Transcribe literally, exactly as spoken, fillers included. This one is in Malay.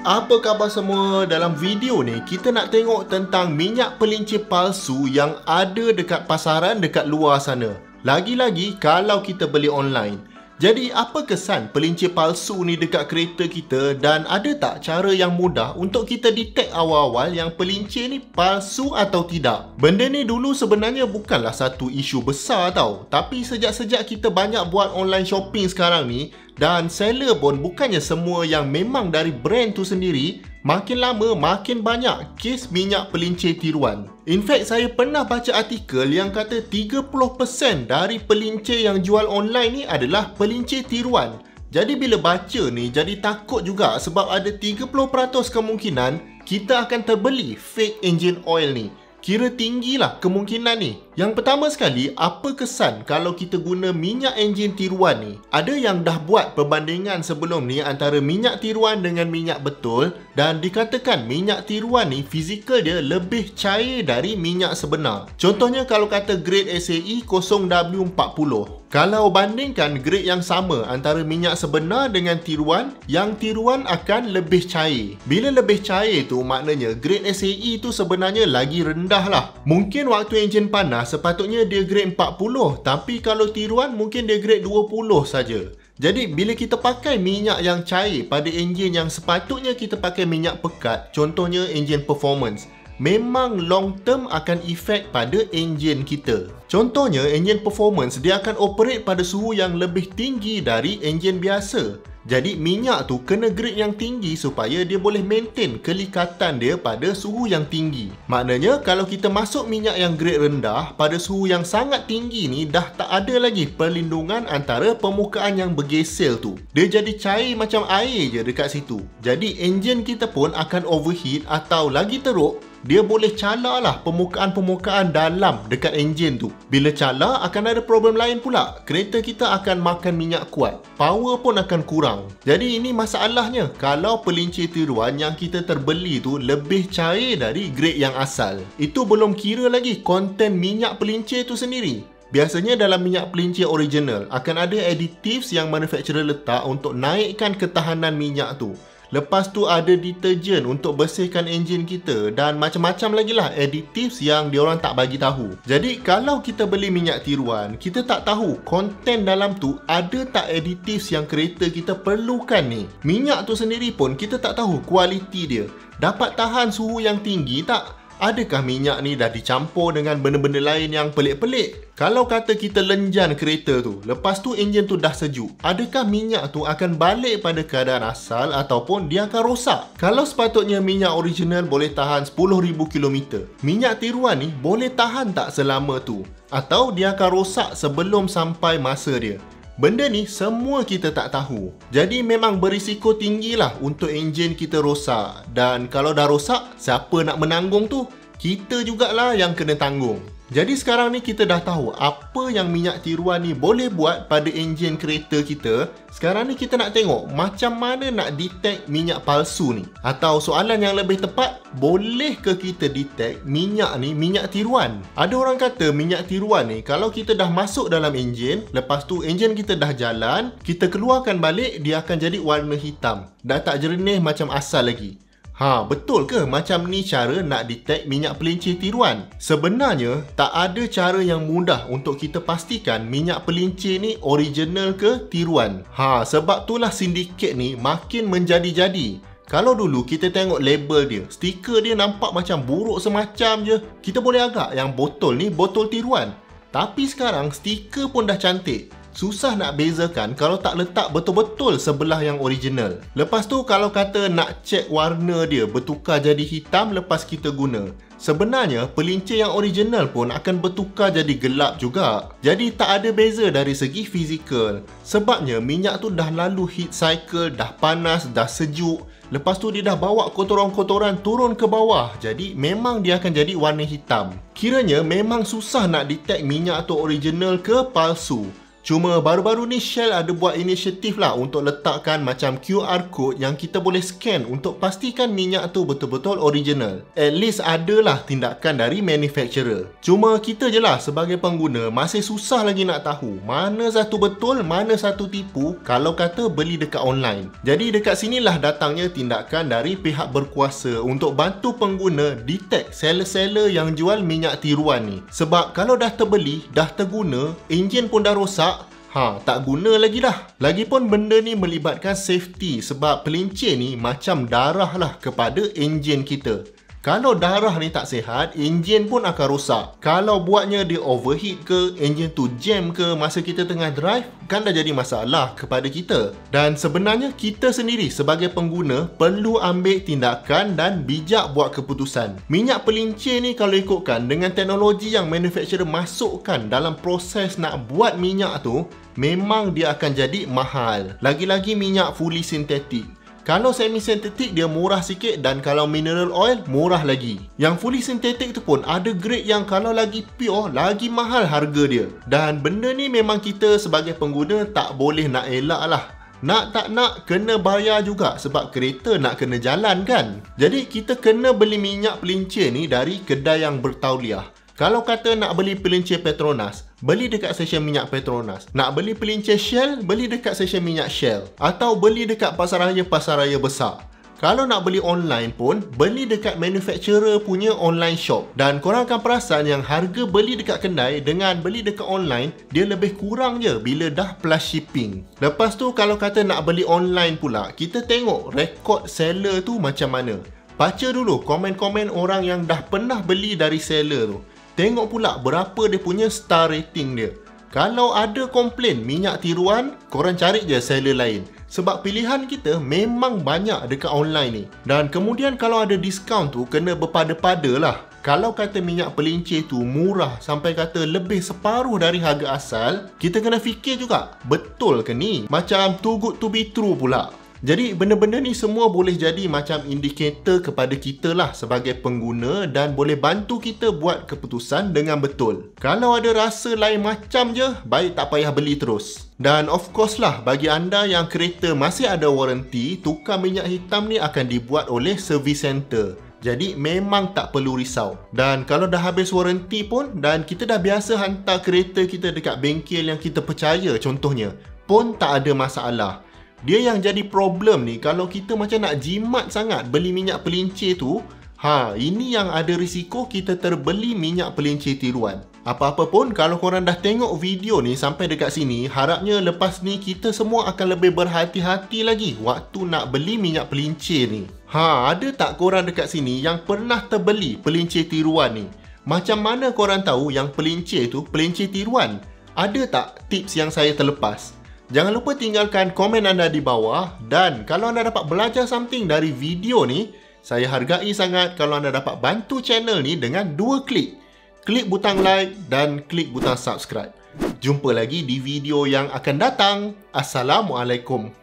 Apa khabar semua? Dalam video ni kita nak tengok tentang minyak pelincir palsu yang ada dekat pasaran dekat luar sana. Lagi-lagi kalau kita beli online. Jadi apa kesan pelincir palsu ni dekat kereta kita dan ada tak cara yang mudah untuk kita detect awal-awal yang pelincir ni palsu atau tidak? Benda ni dulu sebenarnya bukanlah satu isu besar tau. Tapi sejak-sejak kita banyak buat online shopping sekarang ni dan seller pun bukannya semua yang memang dari brand tu sendiri, makin lama makin banyak kes minyak pelincir tiruan. In fact, saya pernah baca artikel yang kata tiga puluh peratus dari pelincir yang jual online ni adalah pelincir tiruan. Jadi bila baca ni jadi takut juga sebab ada tiga puluh peratus kemungkinan kita akan terbeli fake engine oil ni. Kira tinggilah kemungkinan ni. Yang pertama sekali, apa kesan kalau kita guna minyak enjin tiruan ni? Ada yang dah buat perbandingan sebelum ni antara minyak tiruan dengan minyak betul dan dikatakan minyak tiruan ni fizikal dia lebih cair dari minyak sebenar. Contohnya kalau kata grade S A E kosong W empat puluh. Kalau bandingkan grade yang sama antara minyak sebenar dengan tiruan, yang tiruan akan lebih cair. Bila lebih cair tu maknanya grade S A E tu sebenarnya lagi rendah lah. Mungkin waktu enjin panas sepatutnya dia grade empat puluh, tapi kalau tiruan mungkin dia grade dua puluh saja. Jadi bila kita pakai minyak yang cair pada enjin yang sepatutnya kita pakai minyak pekat, contohnya enjin performance, memang long term akan efek pada enjin kita. Contohnya enjin performance dia akan operate pada suhu yang lebih tinggi dari enjin biasa. Jadi minyak tu kena grade yang tinggi supaya dia boleh maintain kelikatan dia pada suhu yang tinggi. Maknanya kalau kita masuk minyak yang grade rendah pada suhu yang sangat tinggi ni, dah tak ada lagi perlindungan antara permukaan yang bergesel tu. Dia jadi cair macam air je dekat situ. Jadi enjin kita pun akan overheat atau lagi teruk, dia boleh calar lah permukaan-permukaan dalam dekat enjin tu. Bila calar akan ada problem lain pula. Kereta kita akan makan minyak kuat. Power pun akan kurang. Jadi ini masalahnya kalau pelincir tiruan yang kita terbeli tu lebih cair dari grade yang asal. Itu belum kira lagi konten minyak pelincir tu sendiri. Biasanya dalam minyak pelincir original akan ada additives yang manufacturer letak untuk naikkan ketahanan minyak tu. Lepas tu ada deterjen untuk bersihkan enjin kita dan macam-macam lagi lah additives yang diorang tak bagi tahu. Jadi kalau kita beli minyak tiruan, kita tak tahu konten dalam tu ada tak additives yang kereta kita perlukan ni. Minyak tu sendiri pun kita tak tahu kualiti dia. Dapat tahan suhu yang tinggi tak? Adakah minyak ni dah dicampur dengan benda-benda lain yang pelik-pelik? Kalau kata kita lenjan kereta tu, lepas tu enjin tu dah sejuk, adakah minyak tu akan balik pada keadaan asal ataupun dia akan rosak? Kalau sepatutnya minyak original boleh tahan sepuluh ribu kilometer, minyak tiruan ni boleh tahan tak selama tu? Atau dia akan rosak sebelum sampai masa dia? Benda ni semua kita tak tahu. Jadi memang berisiko tinggilah untuk enjin kita rosak. Dan kalau dah rosak, siapa nak menanggung tu? Kita jugalah yang kena tanggung. Jadi sekarang ni kita dah tahu apa yang minyak tiruan ni boleh buat pada enjin kereta kita. Sekarang ni kita nak tengok macam mana nak detect minyak palsu ni. Atau soalan yang lebih tepat, boleh ke kita detect minyak ni minyak tiruan? Ada orang kata minyak tiruan ni kalau kita dah masuk dalam enjin, lepas tu enjin kita dah jalan, kita keluarkan balik, dia akan jadi warna hitam. Dah tak jernih macam asal lagi. Ha, betul ke macam ni cara nak detect minyak pelincir tiruan? Sebenarnya tak ada cara yang mudah untuk kita pastikan minyak pelincir ni original ke tiruan. Ha, sebab itulah sindiket ni makin menjadi-jadi. Kalau dulu kita tengok label dia, stiker dia nampak macam buruk semacam je, kita boleh agak yang botol ni botol tiruan. Tapi sekarang stiker pun dah cantik. Susah nak bezakan kalau tak letak betul-betul sebelah yang original. Lepas tu kalau kata nak cek warna dia bertukar jadi hitam lepas kita guna, sebenarnya pelincir yang original pun akan bertukar jadi gelap juga. Jadi tak ada beza dari segi fizikal. Sebabnya minyak tu dah lalu heat cycle, dah panas, dah sejuk. Lepas tu dia dah bawa kotoran-kotoran turun ke bawah. Jadi memang dia akan jadi warna hitam. Kiranya memang susah nak detect minyak tu original ke palsu. Cuma baru-baru ni Shell ada buat inisiatif lah untuk letakkan macam Q R code yang kita boleh scan untuk pastikan minyak tu betul-betul original. At least adalah tindakan dari manufacturer. Cuma kita je lah sebagai pengguna masih susah lagi nak tahu mana satu betul, mana satu tipu kalau kata beli dekat online. Jadi dekat sinilah datangnya tindakan dari pihak berkuasa untuk bantu pengguna detect seller-seller yang jual minyak tiruan ni. Sebab kalau dah terbeli, dah terguna, enjin pun dah rosak, Ha, tak guna lagi dah. Lagipun benda ni melibatkan safety sebab pelincir ni macam darah lah kepada enjin kita. Kalau darah ni tak sihat, enjin pun akan rosak. Kalau buatnya dia overheat ke, enjin tu jam ke masa kita tengah drive, kan dah jadi masalah kepada kita. Dan sebenarnya kita sendiri sebagai pengguna perlu ambil tindakan dan bijak buat keputusan. Minyak pelincir ni kalau ikutkan dengan teknologi yang manufacturer masukkan dalam proses nak buat minyak tu, memang dia akan jadi mahal. Lagi-lagi minyak fully sintetik. Kalau semi-sintetik dia murah sikit dan kalau mineral oil murah lagi. Yang fully sintetik tu pun ada grade yang kalau lagi pure lagi mahal harga dia. Dan benda ni memang kita sebagai pengguna tak boleh nak elak lah. Nak tak nak kena bayar juga sebab kereta nak kena jalan kan. Jadi kita kena beli minyak pelincir ni dari kedai yang bertauliah. Kalau kata nak beli pelincir Petronas, beli dekat stesen minyak Petronas. Nak beli pelincir Shell, beli dekat stesen minyak Shell. Atau beli dekat pasaraya-pasaraya besar. Kalau nak beli online pun, beli dekat manufacturer punya online shop. Dan korang akan perasan yang harga beli dekat kedai dengan beli dekat online, dia lebih kurang je bila dah plus shipping. Lepas tu kalau kata nak beli online pula, kita tengok rekod seller tu macam mana. Baca dulu komen-komen orang yang dah pernah beli dari seller tu. Tengok pula berapa dia punya star rating dia. Kalau ada komplain minyak tiruan, korang cari je seller lain. Sebab pilihan kita memang banyak dekat online ni. Dan kemudian kalau ada diskaun tu, kena berpada-pada lah. Kalau kata minyak pelincir tu murah sampai kata lebih separuh dari harga asal, kita kena fikir juga, betul ke ni? Macam too good to be true pula. Jadi benda-benda ni semua boleh jadi macam indikator kepada kita lah sebagai pengguna dan boleh bantu kita buat keputusan dengan betul. Kalau ada rasa lain macam je, baik tak payah beli terus. Dan of course lah, bagi anda yang kereta masih ada warranty, tukar minyak hitam ni akan dibuat oleh service center. Jadi memang tak perlu risau. Dan kalau dah habis warranty pun dan kita dah biasa hantar kereta kita dekat bengkel yang kita percaya contohnya, pun tak ada masalah. Dia yang jadi problem ni kalau kita macam nak jimat sangat beli minyak pelincir tu, ha, ini yang ada risiko kita terbeli minyak pelincir tiruan. Apa-apa pun kalau korang dah tengok video ni sampai dekat sini, harapnya lepas ni kita semua akan lebih berhati-hati lagi waktu nak beli minyak pelincir ni. Ha, ada tak korang dekat sini yang pernah terbeli pelincir tiruan ni? Macam mana korang tahu yang pelincir tu pelincir tiruan? Ada tak tips yang saya terlepas? Jangan lupa tinggalkan komen anda di bawah dan kalau anda dapat belajar something dari video ni, saya hargai sangat kalau anda dapat bantu channel ni dengan dua klik. Klik butang like dan klik butang subscribe. Jumpa lagi di video yang akan datang. Assalamualaikum.